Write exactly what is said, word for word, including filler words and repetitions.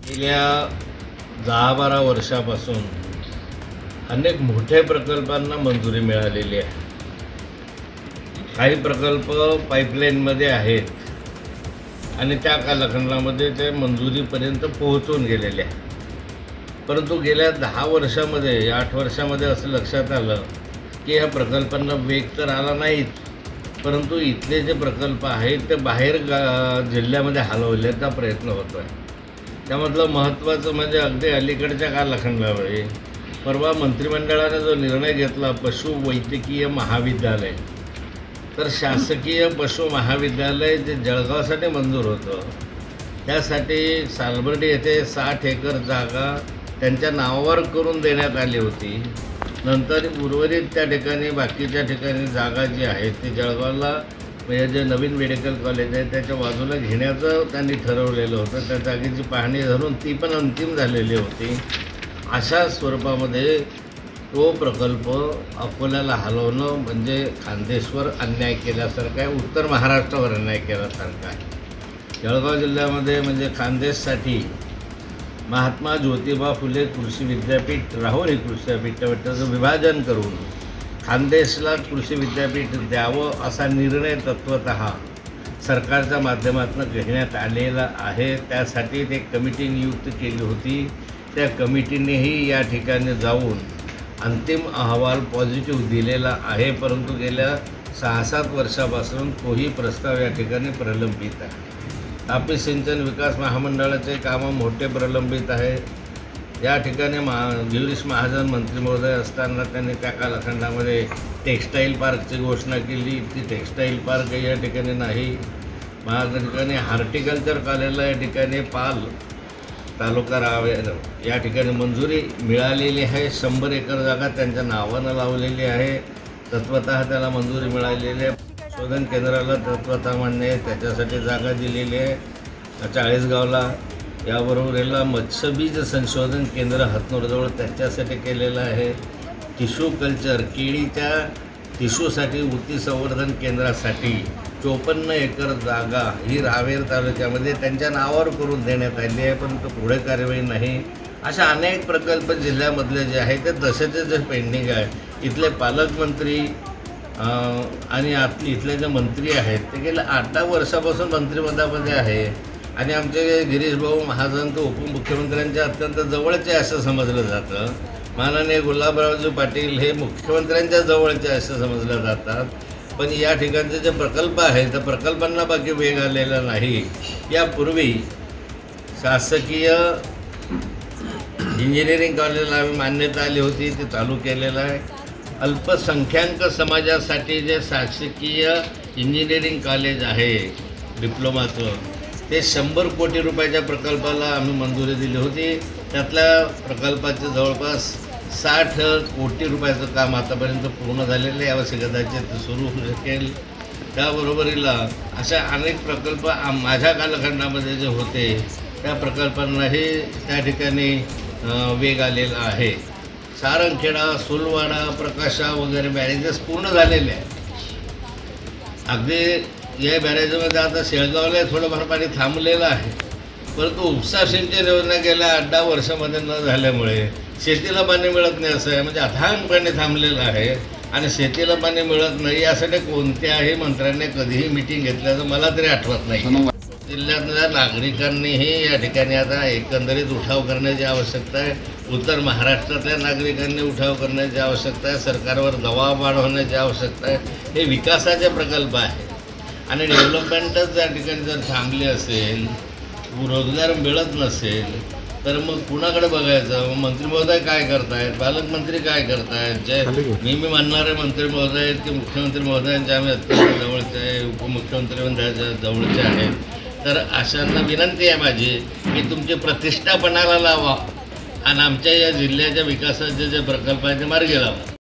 गेल्या दहा बारा वर्षापासून अनेक मोठ्या प्रकल्पांना मंजुरी मिळालेली आहे. काही प्रकल्प पाईपलाईनमध्ये आहेत आणि त्या कालखंडामध्ये ते मंजुरीपर्यंत पोहोचून गेलेले आहे. परंतु गेल्या दहा वर्षामध्ये आठ वर्षामध्ये असं लक्षात आलं की ह्या प्रकल्पांना वेग तर आला नाहीच, परंतु इथले जे प्रकल्प आहेत ते बाहेर गा जिल्ह्यामध्ये हलवण्याचा प्रयत्न होतो आहे. त्यामधलं महत्त्वाचं म्हणजे अगदी अलीकडच्या कालखंडामध्ये परवा मंत्रिमंडळाने जो निर्णय घेतला पशुवैद्यकीय महाविद्यालय, तर शासकीय पशु महाविद्यालय जे जळगावसाठी मंजूर होतं त्यासाठी सालबर्डी येथे साठ एकर जागा त्यांच्या नावावर करून देण्यात आली होती. नंतर उर्वरित त्या ठिकाणी बाकीच्या ठिकाणी जागा जी आहे ती जळगावला म्हणजे जे नवीन मेडिकल कॉलेज आहे त्याच्या बाजूला घेण्याचं त्यांनी ठरवलेलं होतं. त्या जागेची पाहणी धरून ती पण अंतिम झालेली होती. अशा स्वरूपामध्ये तो प्रकल्प अकोल्याला हलवणं म्हणजे खानदेशवर अन्याय केल्यासारखं आहे, उत्तर महाराष्ट्रावर अन्याय केल्यासारखं आहे. जळगाव जिल्ह्यामध्ये म्हणजे खानदेशसाठी महात्मा ज्योतिबा फुले कृषी विद्यापीठ राहुरी कृषी विद्यापीठाचं विभाजन करून खानदेशला कृषी विद्यापीठ द्यावं असा निर्णय तत्त्वतः सरकारच्या माध्यमातून घेण्यात आलेला आहे. त्यासाठी ते कमिटी नियुक्त केली होती. त्या कमिटीनेही या ठिकाणी जाऊन अंतिम अहवाल पॉझिटिव्ह दिलेला आहे, परंतु गेल्या सहा सात वर्षापासून तोही प्रस्ताव या ठिकाणी प्रलंबित आहे. तापी सिंचन विकास महामंडळाचे कामं मोठे प्रलंबित आहे. या ठिकाणी महा गिरीश महाजन मंत्री महोदय असताना त्यांनी त्या कालखंडामध्ये टेक्स्टाईल पार्कची घोषणा केली. ती टेक्स्टाईल पार्क या ठिकाणी नाही. महा ठिकाणी हॉर्टिकल्चर कॉलेजला या ठिकाणी पाल तालुका रावेर या ठिकाणी मंजुरी मिळालेली आहे. शंभर एकर जागा त्यांच्या नावानं लावलेली आहे. तत्वतः त्याला मंजुरी मिळालेली आहे. संशोधन केंद्राला तत्वतः मान्य आहे, त्याच्यासाठी जागा दिलेली आहे चाळीसगावला. याबरोबरीला मत्स्यबीज संशोधन केंद्र हतनूरजवळ त्याच्यासाठी केलेलं आहे. टिश्यू कल्चर केळीच्या टिश्यूसाठी ऊती संवर्धन केंद्रासाठी चोपन्न एकर जागा ही रावेर तालुक्यामध्ये त्यांच्या नावावर करून देण्यात आली आहे, परंतु पुढे कार्यवाही नाही. अशा अनेक प्रकल्प जिल्ह्यामधले जे आहे ते तसेचे जे पेंडिंग आहे. इथले पालकमंत्री आणि आत इथले जे मंत्री आहेत ते गेल्या आठ दहा वर्षापासून मंत्रिपदामध्ये आहे आणि आमचे गिरीश भाऊ महाजन तर उपमुख्यमंत्र्यांच्या अत्यंत जवळचे असं समजलं जातं. माननीय गुलाबरावजी पाटील हे मुख्यमंत्र्यांच्या जवळचे असं समजलं जातात. पण या ठिकाणचे जे प्रकल्प आहेत त्या प्रकल्पांना बाकी वेग आलेला नाही. यापूर्वी शासकीय इंजिनिअरिंग कॉलेजला आम्ही मान्यता आली होती, ती चालू केलेलं आहे. अल्पसंख्याक समाजासाठी जे शासकीय इंजिनिअरिंग कॉलेज आहे डिप्लोमाचं, ते शंभर कोटी रुपयाच्या प्रकल्पाला आम्ही मंजुरी दिली होती. त्यातल्या प्रकल्पाचे जवळपास साठ कोटी रुपयाचं काम आतापर्यंत पूर्ण झालेलं आहे. यावर्षी कदाचित सुरू होऊ शकेल. त्याबरोबरीला अशा अनेक प्रकल्प माझ्या कालखंडामध्ये जे होते त्या प्रकल्पांनाही त्या ठिकाणी वेग आलेला आहे. सारंगखेडा, सुलवाडा, प्रकाशा वगैरे बॅरेजेस पूर्ण झालेले आहेत. अगदी या बॅरेजमध्ये आता शेळगावला थोडंफार पाणी थांबलेलं आहे, परंतु उपसा सिंचन योजना गेल्या आठ दहा वर्षामध्ये न झाल्यामुळे शेतीला पाणी मिळत नाही असं आहे. म्हणजे अथांग पाणी थांबलेलं आहे आणि शेतीला पाणी मिळत नाही यासाठी कोणत्याही मंत्र्यांनी कधीही मिटिंग घेतल्याचं मला तरी आठवत नाही. जिल्ह्यातल्या नागरिकांनीही या ठिकाणी आता एकंदरीत उठाव करण्याची आवश्यकता आहे. उत्तर महाराष्ट्रातल्या नागरिकांनी उठाव करण्याची आवश्यकता आहे. सरकारवर दबाव वाढवण्याची आवश्यकता आहे. हे विकासाचे प्रकल्प आहे आणि डेव्हलपमेंटच त्या ठिकाणी जर थांबली असेल, रोजगार मिळत नसेल तर मग कुणाकडे बघायचं? मंत्री महोदय काय करतायत, पालकमंत्री काय करतायत? जे मी मी म्हणणारे मंत्री महोदय आहेत की मुख्यमंत्री महोदयांच्या आम्ही अत्यंत जवळचे आहे, उपमुख्यमंत्री मंत्र्यांच्या जवळचे आहेत. तर अशांना विनंती आहे माझी की तुमची प्रतिष्ठा पणाला लावा आणि आमच्या या जिल्ह्याच्या विकासाचे जे प्रकल्प आहेत ते मार्गी लावा.